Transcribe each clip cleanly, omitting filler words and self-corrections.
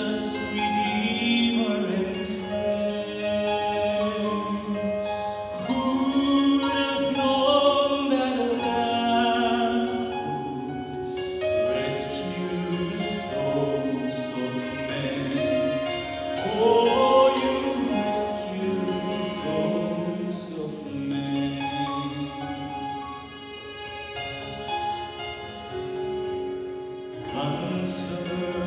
precious Redeemer and friend. Who would have known that a lamb could rescue the souls of men? Oh, you rescue the souls of men. Counselor,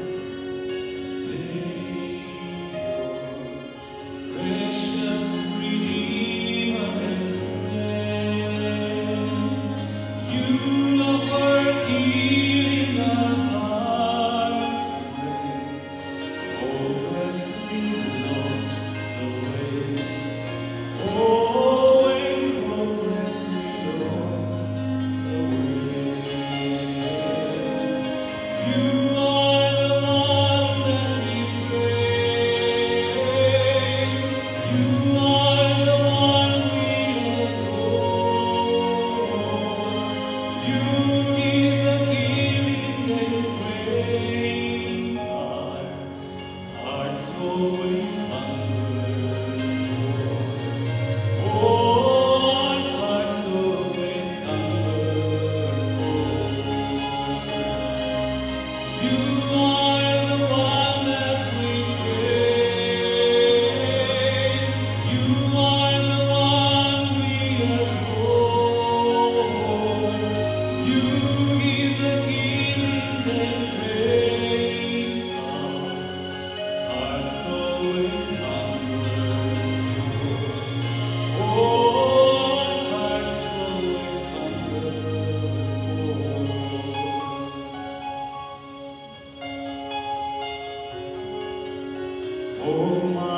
Savior, precious Redeemer and friend, you offer healing our hearts when hopelessly lost the way. Oh, when hopelessly lost the way. You are the one that we praise. You are the one we adore. You give the healing and grace our hearts always hunger for. Oh, our hearts always hunger for. You are the one that we praise. You are the one we adore. You give the healing and grace our hearts always hunger for. Oh, our hearts always hunger for. Oh, my